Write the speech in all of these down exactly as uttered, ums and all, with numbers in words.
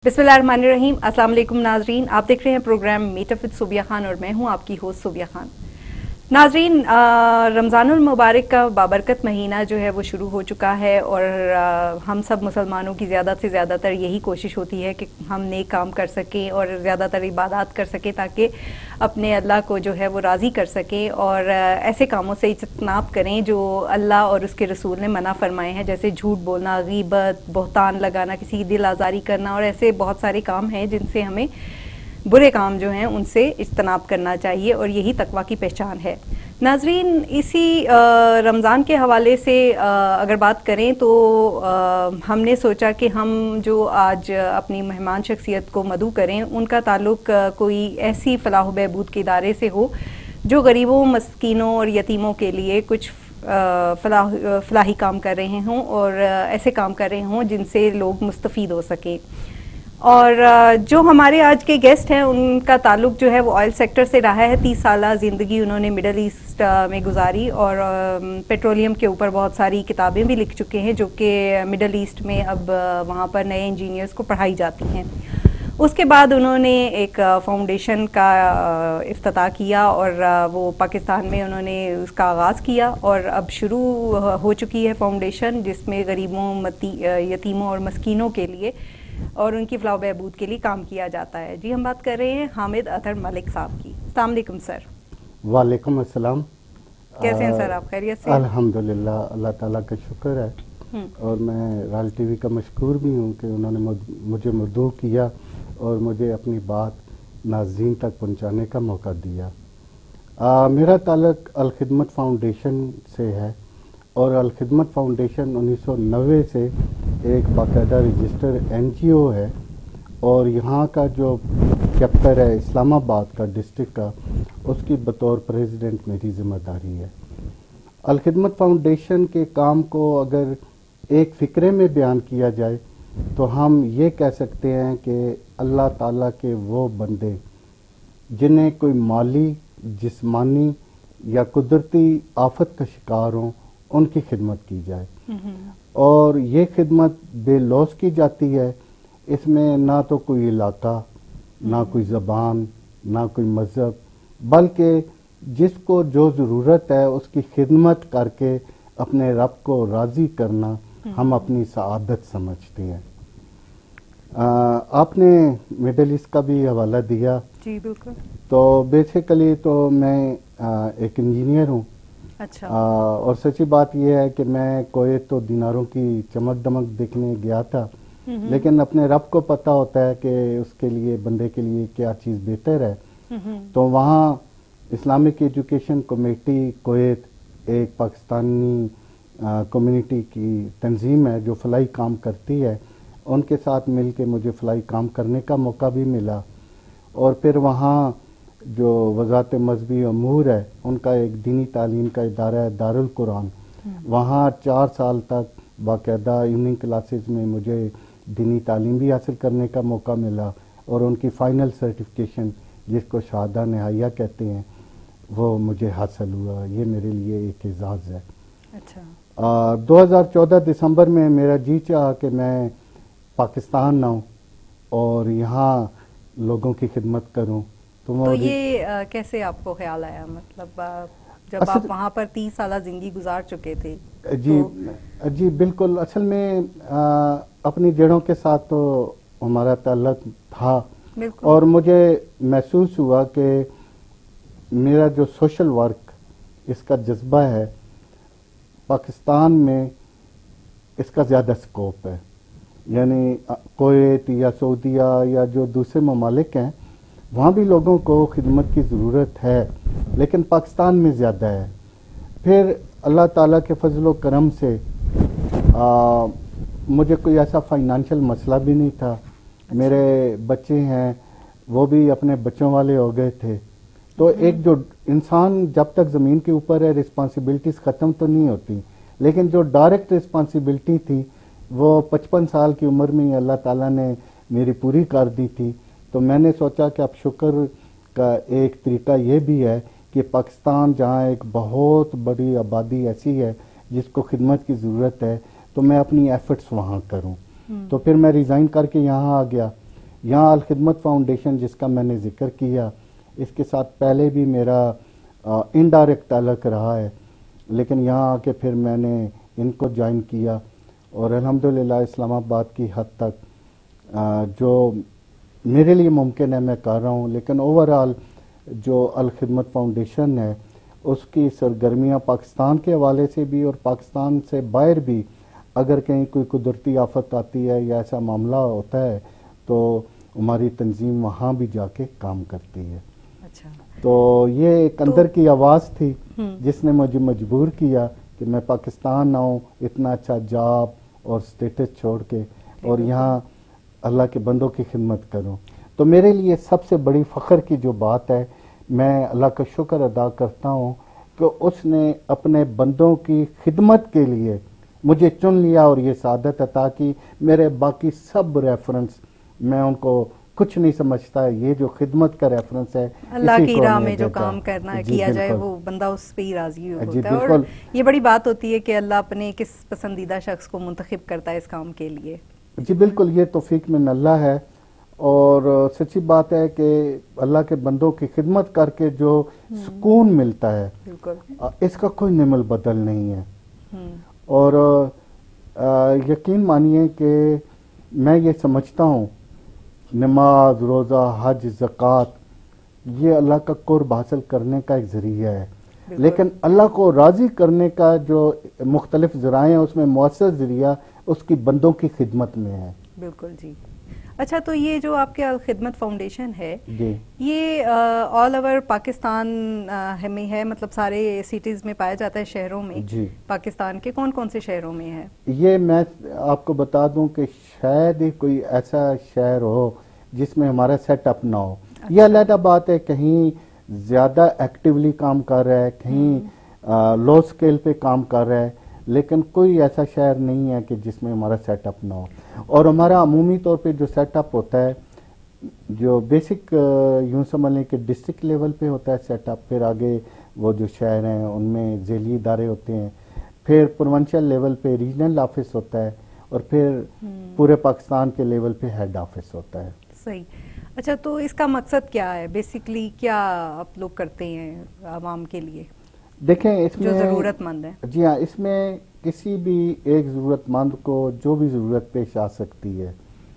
बिस्मिल्लाहिर्रहमानिर्रहीम। अस्सलाम वालेकुम नाजरीन, आप देख रहे हैं program meetup with Sobia Khan और मैं हूं आपकी होस्ट सोबिया खान। नाजरीन, रमज़ानुल मुबारक का बाबरकत महीना जो है वो शुरू हो चुका है और आ, हम सब मुसलमानों की ज़्यादा से ज़्यादातर यही कोशिश होती है कि हम नेक काम कर सकें और ज़्यादातर इबादत कर सकें ताकि अपने अल्लाह को जो है वो राज़ी कर सकें और आ, ऐसे कामों से इज्तनाब करें जो अल्लाह और उसके रसूल ने मना फरमाए हैं, जैसे झूठ बोलना, गीबत, बहतान लगाना, किसी की दिल आज़ारी करना और ऐसे बहुत सारे काम हैं जिनसे हमें बुरे काम जो हैं उनसे इज्तनाब करना चाहिए और यही तकवा की पहचान है। नाजरीन, इसी रमज़ान के हवाले से आ, अगर बात करें तो आ, हमने सोचा कि हम जो आज अपनी मेहमान शख्सियत को मदऊ करें उनका ताल्लुक़ कोई ऐसी फलाह बहबूद के इदारे से हो जो गरीबों, मस्कीनों और यतीमों के लिए कुछ फलाह फलाही काम कर रहे हों और ऐसे काम कर रहे हों जिनसे लोग मुस्तफ़ीद हो सकें। और जो हमारे आज के गेस्ट हैं उनका ताल्लुक जो है वो ऑयल सेक्टर से रहा है। तीस साल ज़िंदगी उन्होंने मिडल ईस्ट में गुजारी और पेट्रोलियम के ऊपर बहुत सारी किताबें भी लिख चुके हैं जो कि मिडल ईस्ट में अब वहाँ पर नए इंजीनियर्स को पढ़ाई जाती हैं। उसके बाद उन्होंने एक फाउंडेशन का इफ्तिताह किया और वो पाकिस्तान में उन्होंने उसका आगाज़ किया और अब शुरू हो चुकी है फाउंडेशन जिसमें गरीबों, यतीमों और मस्कीनों के लिए और उनकी फलाह बहबूद के लिए काम किया जाता है। जी, हम बात कर रहे हैं हामिद अतहर मलिक साहब की। अस्सलाम वालेकुम सर। वालेकुम अस्सलाम। कैसे हैं सर आप? खैरियत से? अल्हम्दुलिल्लाह, अल्लाह ताला का शुक्र है और मैं राल टीवी का मशकूर भी हूँ कि उन्होंने मुझे मदऊ किया और मुझे अपनी बात नाज़रीन तक पहुँचाने का मौका दिया। आ, मेरा ताल्लुक अल खिदमत फाउंडेशन से है और अल खिदमत फाउंडेशन उन्नीस सौ नब्बे से एक बाकायदा रजिस्टर एन जी ओ है और यहाँ का जो चैप्टर है इस्लामाबाद का डिस्ट्रिक्ट का, उसकी बतौर प्रेसिडेंट मेरी ज़िम्मेदारी है। अल खिदमत फाउंडेशन के काम को अगर एक फ़िक्रे में बयान किया जाए तो हम ये कह सकते हैं कि अल्लाह ताला के वो बंदे जिन्हें कोई माली, जिस्मानी या कुदरती आफत का शिकार हों उनकी खिदमत की जाए और ये खिदमत बेलौस की जाती है। इसमें ना तो कोई इलाका, ना कोई ज़बान, ना कोई मज़हब, बल्कि जिसको जो ज़रूरत है उसकी खिदमत करके अपने रब को राज़ी करना हम अपनी सआदत समझते हैं। आ, आपने मिडल ईस्ट का भी हवाला दिया। जी बिल्कुल। तो बेसिकली तो मैं आ, एक इंजीनियर हूँ। अच्छा। आ, और सच्ची बात यह है कि मैं कोयत तो दिनारों की चमक दमक देखने गया था, लेकिन अपने रब को पता होता है कि उसके लिए, बंदे के लिए क्या चीज़ बेहतर है। तो वहाँ इस्लामिक एजुकेशन कमेटी कोयत एक पाकिस्तानी कम्युनिटी की तंजीम है जो फलाई काम करती है, उनके साथ मिल के मुझे फलाई काम करने का मौका भी मिला और फिर वहाँ जो वज़ारत मज़हबी अमूर है उनका एक दीनी तालीम का इदारा है दारुल कुरान, वहाँ चार साल तक बाकायदा इवनिंग क्लासेस में मुझे दीनी तालीम भी हासिल करने का मौका मिला और उनकी फ़ाइनल सर्टिफिकेशन जिसको शहादा नहाया कहते हैं वो मुझे हासिल हुआ। ये मेरे लिए एक एजाज़ है। अच्छा। दो हज़ार चौदह दिसंबर में मेरा जी चाहा कि मैं पाकिस्तान आऊँ और यहाँ लोगों की खिदमत करूँ। तो, तो ये आ, कैसे आपको ख्याल आया, मतलब आ, जब आप वहाँ पर तीस साल जिंदगी गुजार चुके थे? जी तो... जी बिल्कुल। असल में आ, अपनी जड़ों के साथ तो हमारा ताल्लुक था और मुझे महसूस हुआ कि मेरा जो सोशल वर्क इसका जज्बा है पाकिस्तान में इसका ज़्यादा स्कोप है। यानी कोयत या सऊदीया या जो दूसरे ममालिक हैं वहाँ भी लोगों को खिदमत की ज़रूरत है, लेकिन पाकिस्तान में ज़्यादा है। फिर अल्लाह ताला के फजल व करम से आ, मुझे कोई ऐसा फाइनेंशियल मसला भी नहीं था। अच्छा। मेरे बच्चे हैं वो भी अपने बच्चों वाले हो गए थे। तो एक जो इंसान जब तक ज़मीन के ऊपर है रिस्पॉन्सिबिलिटीज़ ख़त्म तो नहीं होती, लेकिन जो डायरेक्ट रिस्पॉन्सिबिलिटी थी वो पचपन साल की उम्र में ही अल्लाह ताला ने मेरी पूरी कर दी थी। तो मैंने सोचा कि अब शुक्र का एक तरीका ये भी है कि पाकिस्तान जहाँ एक बहुत बड़ी आबादी ऐसी है जिसको खिदमत की ज़रूरत है, तो मैं अपनी एफर्ट्स वहाँ करूँ। तो फिर मैं रिज़ाइन करके यहाँ आ गया یہاں الخدمت فاؤنڈیشن جس کا میں نے ذکر کیا، اس کے ساتھ پہلے بھی میرا انڈائریکٹ تعلق رہا ہے، لیکن یہاں آ کے پھر میں نے ان کو جوائن کیا اور الحمدللہ اسلام آباد کی حد تک جو میرے لیے ممکن ہے میں کر رہا ہوں. لیکن اوورآل جو الخدمت فاؤنڈیشن ہے اس کی سرگرمیاں پاکستان کے حوالے سے بھی اور پاکستان سے باہر بھی اگر کہیں کوئی قدرتی آفت آتی ہے یا ایسا معاملہ ہوتا ہے تو ہماری تنظیم وہاں بھی جا کے کام کرتی ہے. اچھا. تو یہ ایک اندر کی آواز تھی جس نے مجھے مجبور کیا کہ میں پاکستان آؤں اتنا اچھا جاب اور سٹیٹس چھوڑ کے اور یہاں اللہ کے بندوں کی خدمت کروں. تو میرے لیے سب سے بڑی فخر کی جو بات ہے، میں اللہ کا شکر ادا کرتا ہوں کہ اس نے اپنے بندوں کی خدمت کے لیے مجھے چن لیا اور یہ سعادت عطا کی. میرے باقی سب ریفرنس میں ان کو کچھ نہیں سمجھتا ہے، یہ جو خدمت کا ریفرنس ہے اللہ کی راہ میں جو کام کرنا کیا جائے وہ بندہ اس پہ ہی راضی ہوتا ہے. اور یہ بڑی بات ہوتی ہے کہ اللہ اپنے کس پسندیدہ شخص کو منتخب کرتا ہے اس کام کے لیے. جی بالکل، یہ توفیق من اللہ ہے. اور سچی بات ہے کہ اللہ کے بندوں کی خدمت کر کے جو سکون ملتا ہے اس کا کوئی نمل بدل نہیں ہے. اور یقین مانیے کہ میں یہ سمجھتا ہوں نماز، روزہ، حج، زکوٰۃ یہ اللہ کا قرب حاصل کرنے کا ایک ذریعہ ہے، لیکن اللہ کو راضی کرنے کا جو مختلف ذرائع ہیں اس میں مؤثر ذریعہ اس کی بندوں کی خدمت میں ہے. بالکل جی. اچھا، تو یہ جو آپ کے الخدمت فاؤنڈیشن ہے جی یہ آل اوور پاکستان میں ہے، مطلب سارے سٹیز میں پایا جاتا ہے، شہروں میں؟ جی. پاکستان کے کون کون سے شہروں میں ہے یہ؟ میں آپ کو بتا دوں کہ شاید ہی کوئی ایسا شہر ہو جس میں ہمارا سیٹ اپ نہ ہو. یہ علیحدہ بات ہے، کہیں زیادہ ایکٹیولی کام کر رہا ہے، کہیں لو سکیل پہ کام کر رہا ہے، لیکن کوئی ایسا شہر نہیں ہے کہ جس میں ہمارا سیٹ اپ نہ ہو. اور ہمارا عمومی طور پہ جو سیٹ اپ ہوتا ہے جو بیسک یوں سمجھ لیں کہ ڈسٹرکٹ لیول پہ ہوتا ہے سیٹ اپ، پھر آگے وہ جو شہر ہیں ان میں ذیلی ادارے ہوتے ہیں، پھر پروونشل لیول پہ ریجنل آفس ہوتا ہے، اور پھر پورے پاکستان کے لیول پہ ہیڈ آفس ہوتا ہے. صحیح. اچھا، تو اس کا مقصد کیا ہے بیسیکلی؟ کیا آپ لوگ کرتے ہیں عوام کے لیے؟ دیکھیں اس میں جو ضرورت مند ہے. جی ہاں، اس میں کسی بھی ایک ضرورت مند کو جو بھی ضرورت پیش آ سکتی ہے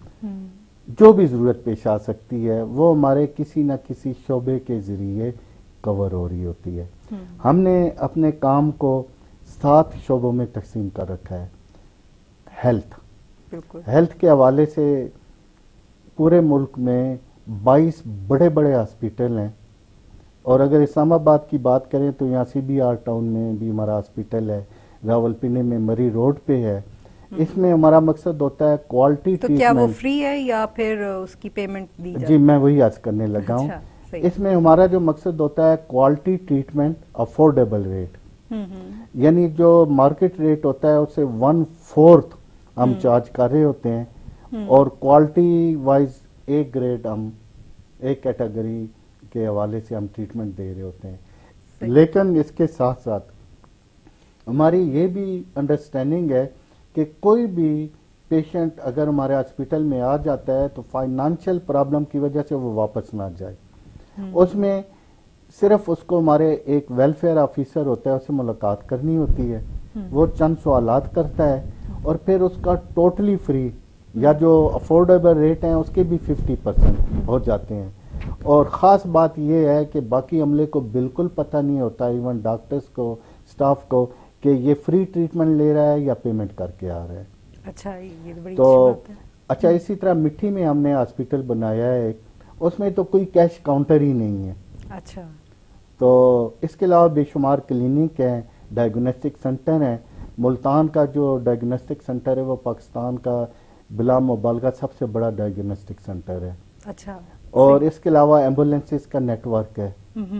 جو بھی ضرورت پیش آ سکتی ہے وہ ہمارے کسی نہ کسی شعبے کے ذریعے کور ہو رہی ہوتی ہے. ہم نے اپنے کام کو سات شعبوں میں تقسیم کر رکھا ہے. ہیلتھ ہیلتھ کے حوالے سے پورے ملک میں بائیس بڑے بڑے ہاسپیٹل ہیں، اور اگر اسلام آباد کی بات کریں تو یہاں سی بی آر ٹاؤن میں بھی ہمارا ہاسپیٹل ہے، راول پنڈی میں مری روڈ پہ ہے. اس میں ہمارا مقصد ہوتا ہے کوالٹی ٹریٹمنٹ. تو کیا وہ فری ہے یا پھر اس کی پیمنٹ دی جاتی؟ جی میں وہی عرض کرنے لگا ہوں. اس میں ہمارا جو مقصد ہوتا ہے کوالٹی ٹریٹمنٹ افورڈیبل ریٹ، یعنی جو مارکیٹ ریٹ ہوتا ہے اس سے ون فورتھ ہم چارج کر رہے ہوتے ہیں، اور کوالٹی وائز ایک گریڈ ہم ایک کیٹیگری کے حوالے سے ہم ٹریٹمنٹ دے رہے ہوتے ہیں. لیکن اس کے ساتھ ساتھ ہماری یہ بھی انڈرسٹینڈنگ ہے کہ کوئی بھی پیشنٹ اگر ہمارے ہاسپٹل میں آ جاتا ہے تو فائنانشل پرابلم کی وجہ سے وہ واپس نہ جائے. اس میں صرف اس کو ہمارے ایک ویلفیئر آفیسر ہوتا ہے، اس سے ملاقات کرنی ہوتی ہے، وہ چند سوالات کرتا ہے اور پھر اس کا ٹوٹلی فری یا جو افورڈیبل ریٹ ہیں اس کے بھی ففٹی پرسنٹ ہو جاتے ہیں. اور خاص بات یہ ہے کہ باقی عملے کو بالکل پتہ نہیں ہوتا، ایون ڈاکٹرز کو، سٹاف کو، کہ یہ فری ٹریٹمنٹ لے رہا ہے یا پیمنٹ کر کے آ رہا ہے. اچھا، یہ بڑی تو اچھی بات ہے. اچھا، اسی طرح مٹھی میں ہم نے ہاسپٹل بنایا ہے، اس میں تو کوئی کیش کاؤنٹر ہی نہیں ہے. اچھا. تو اس کے علاوہ بے شمار کلینک ہیں، ڈائگنوسٹک سینٹر ہیں. ملتان کا جو ڈائگنوسٹک سینٹر ہے وہ پاکستان کا بلا مبالغہ سب سے بڑا ڈائگنوسٹک سینٹر ہے. اچھا. اور اس کے علاوہ ایمبولینسز کا نیٹ ورک ہے.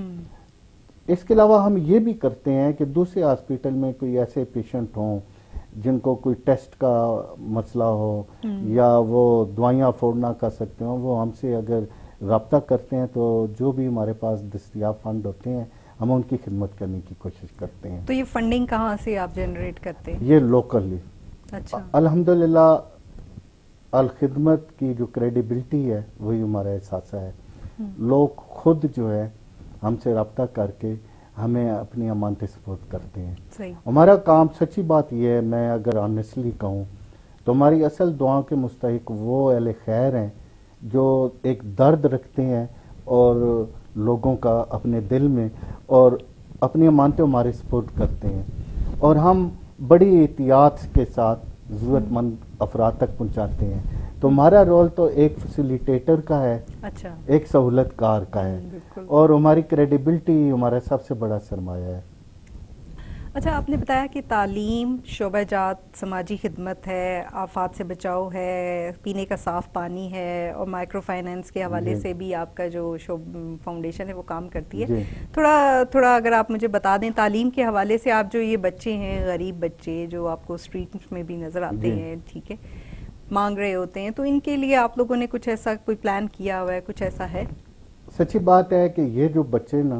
اس کے علاوہ ہم یہ بھی کرتے ہیں کہ دوسرے ہاسپٹل میں کوئی ایسے پیشنٹ ہوں جن کو کوئی ٹیسٹ کا مسئلہ ہو یا وہ دوائیاں افورڈ نہ کر سکتے ہوں، وہ ہم سے اگر رابطہ کرتے ہیں تو جو بھی ہمارے پاس دستیاب فنڈ ہوتے ہیں ہم ان کی خدمت کرنے کی کوشش کرتے ہیں. تو یہ فنڈنگ کہاں سے آپ جنریٹ کرتے ہیں؟ یہ لوکلی. اچھا. الحمدللہ الخدمت کی جو کریڈیبلٹی ہے وہی ہمارا احساسہ ہے. لوگ خود جو ہے ہم سے رابطہ کر کے ہمیں اپنی امانتیں سپورٹ کرتے ہیں. ہمارا کام سچی بات یہ ہے, میں اگر آنیسٹلی کہوں تو ہماری اصل دعاؤں کے مستحق وہ اہل خیر ہیں جو ایک درد رکھتے ہیں اور لوگوں کا اپنے دل میں, اور اپنی امانتیں ہمارے سپورٹ کرتے ہیں, اور ہم بڑی احتیاط کے ساتھ ضرورت مند افراد تک پہنچاتے ہیں. تو ہمارا رول تو ایک فیسیلیٹیٹر کا ہے, اچھا, ایک سہولت کار کا ہے, اور ہماری کریڈیبلٹی ہمارا سب سے بڑا سرمایہ ہے. اچھا, آپ نے بتایا کہ تعلیم, شعبہ جات, سماجی خدمت ہے, آفات سے بچاؤ ہے, پینے کا صاف پانی ہے, اور مائکرو فائنینس کے حوالے سے بھی آپ کا جو فاؤنڈیشن ہے وہ کام کرتی ہے. تھوڑا تھوڑا اگر آپ مجھے بتا دیں تعلیم کے حوالے سے, آپ جو یہ بچے ہیں, غریب بچے جو آپ کو اسٹریٹ میں بھی نظر آتے ہیں, ٹھیک ہے, مانگ رہے ہوتے ہیں, تو ان کے لیے آپ لوگوں نے کچھ ایسا کوئی پلان کیا ہوا ہے, کچھ ایسا ہے؟ سچی بات ہے کہ یہ جو بچے نا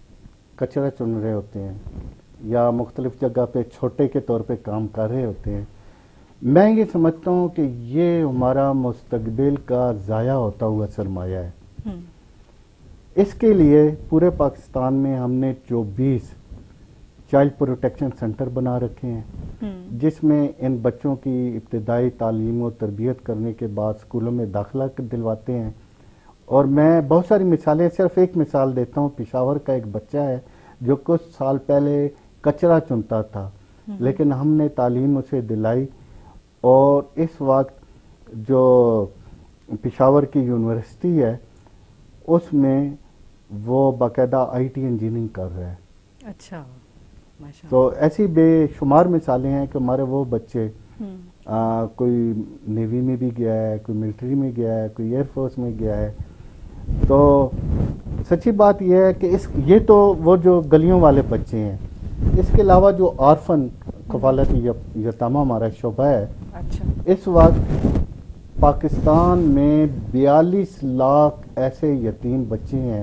کچرا چن رہے ہوتے ہیں یا مختلف جگہ پہ چھوٹے کے طور پہ کام کر رہے ہوتے ہیں, میں یہ سمجھتا ہوں کہ یہ ہمارا مستقبل کا ضائع ہوتا ہوا سرمایہ ہے. اس کے لیے پورے پاکستان میں ہم نے چوبیس چائلڈ پروٹیکشن سینٹر بنا رکھے ہیں, جس میں ان بچوں کی ابتدائی تعلیم و تربیت کرنے کے بعد اسکولوں میں داخلہ دلواتے ہیں. اور میں بہت ساری مثالیں, صرف ایک مثال دیتا ہوں. پشاور کا ایک بچہ ہے جو کچھ سال پہلے کچرا چنتا تھا, لیکن ہم نے تعلیم اسے دلائی, اور اس وقت جو پشاور کی یونیورسٹی ہے اس میں وہ باقاعدہ آئی ٹی انجینئرنگ کر رہا ہے. اچھا, تو ایسی بے شمار مثالیں ہیں کہ ہمارے وہ بچے آ, کوئی نیوی میں بھی گیا ہے, کوئی ملٹری میں گیا ہے, کوئی ایئر فورس میں گیا ہے. تو سچی بات یہ ہے کہ اس یہ تو وہ جو گلیوں والے بچے ہیں. اس کے علاوہ جو آرفن کفالت یتامہ ہمارا شعبہ ہے, اس وقت پاکستان میں بیالیس لاکھ ایسے یتیم بچے ہیں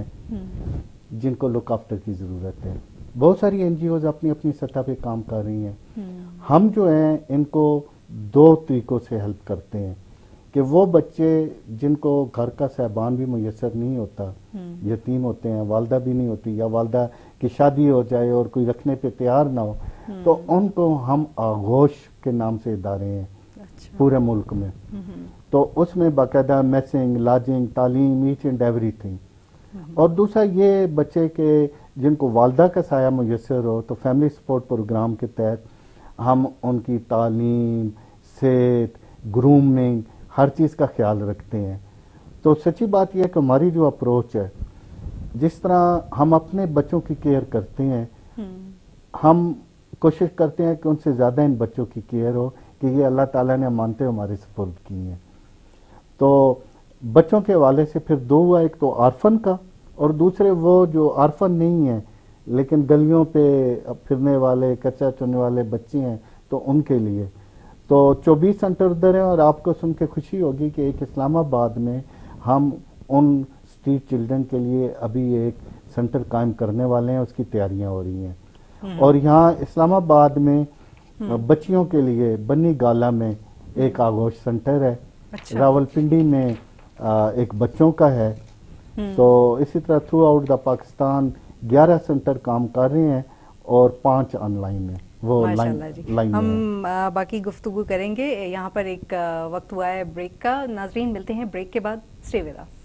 جن کو لک آفٹر کی ضرورت ہے. بہت ساری این جی اوز اپنی اپنی سطح پہ کام کر رہی ہیں. ہم جو ہیں ان کو دو طریقوں سے ہیلپ کرتے ہیں کہ وہ بچے جن کو گھر کا صاحبان بھی میسر نہیں ہوتا, یتیم ہوتے ہیں, والدہ بھی نہیں ہوتی, یا والدہ کی شادی ہو جائے اور کوئی رکھنے پہ تیار نہ ہو, تو ان کو ہم آغوش کے نام سے ادارے ہیں پورے ملک میں. تو اس میں باقاعدہ میسنگ, لاجنگ, تعلیم, ایچ اینڈ ایوری تھنگ. اور دوسرا یہ بچے کے جن کو والدہ کا سایہ میسر ہو, تو فیملی سپورٹ پروگرام کے تحت ہم ان کی تعلیم, صحت, گرومنگ, ہر چیز کا خیال رکھتے ہیں. تو سچی بات یہ ہے کہ ہماری جو اپروچ ہے, جس طرح ہم اپنے بچوں کی کیئر کرتے ہیں, ہم کوشش کرتے ہیں کہ ان سے زیادہ ان بچوں کی کیئر ہو, کہ یہ اللہ تعالیٰ نے مانتے ہمارے سپرد کی ہیں. تو بچوں کے حوالے سے پھر دو ہوا, ایک تو آرفن کا, اور دوسرے وہ جو آرفن نہیں ہیں لیکن گلیوں پہ پھرنے والے, کچرا چننے والے بچے ہیں, تو ان کے لیے تو چوبیس سینٹر ادھر ہیں. اور آپ کو سن کے خوشی ہوگی کہ ایک اسلام آباد میں ہم ان اسٹریٹ چلڈرن کے لیے ابھی ایک سینٹر قائم کرنے والے ہیں, اس کی تیاریاں ہو رہی ہیں. اور یہاں اسلام آباد میں بچیوں کے لیے بنی گالا میں ایک آغوش سینٹر ہے, راول پنڈی میں ایک بچوں کا ہے. تو اسی طرح تھرو آؤٹ دا پاکستان گیارہ سینٹر کام کر رہے ہیں, اور پانچ آن لائن ہیں. وہ لائن ہم باقی گفتگو کریں گے. یہاں پر ایک وقت ہوا ہے بریک کا. ناظرین ملتے ہیں بریک کے بعد. Stay with us.